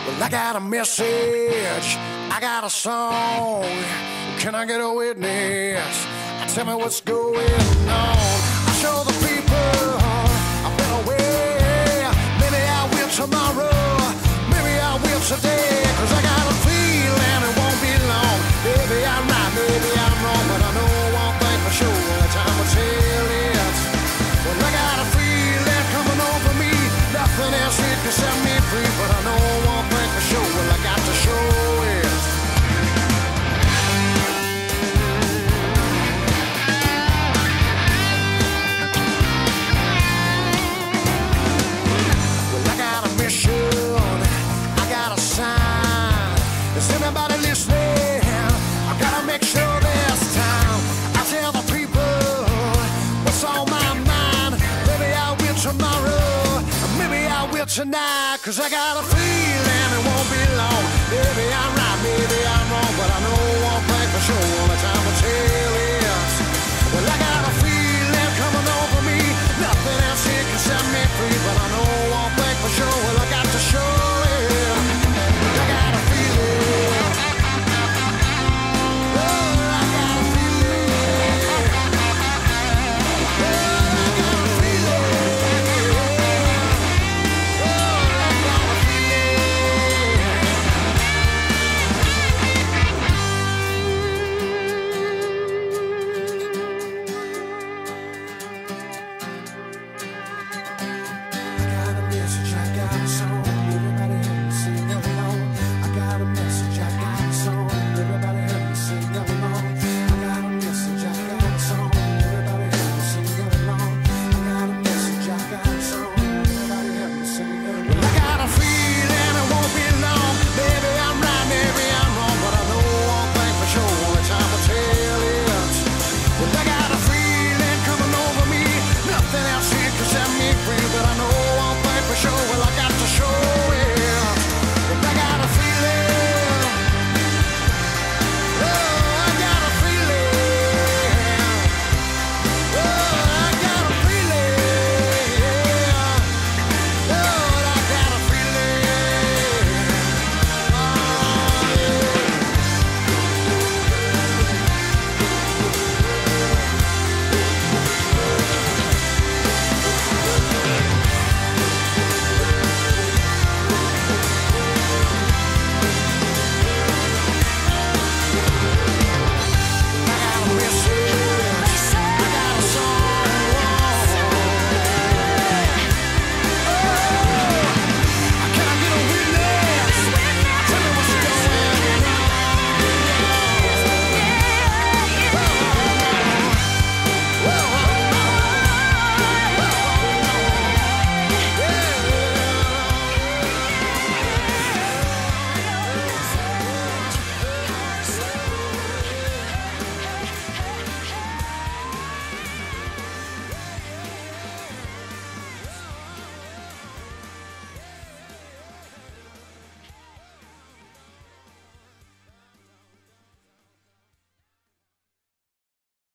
Well, I got a message, I got a song. Can I get a witness? Tell me what's going on. I show the people I've been away. Maybe I will tomorrow, maybe I will today. Cause I got a feeling it won't be long. Maybe I'm right, maybe I'm wrong, but I know one thing for sure, the time will tell it. Well, I got a feeling coming over me. Nothing else it can set me free, but I know one thing for sure. Well, I got to show it. Well, I got a mission, I got a sign. Is anybody listening? I gotta make sure this time I tell the people what's on my mind. Maybe I will tomorrow, maybe I will tonight. Cause I got a feeling it won't be long. Maybe I'm right, maybe I'm wrong, but I know one thing for sure, the time will tell.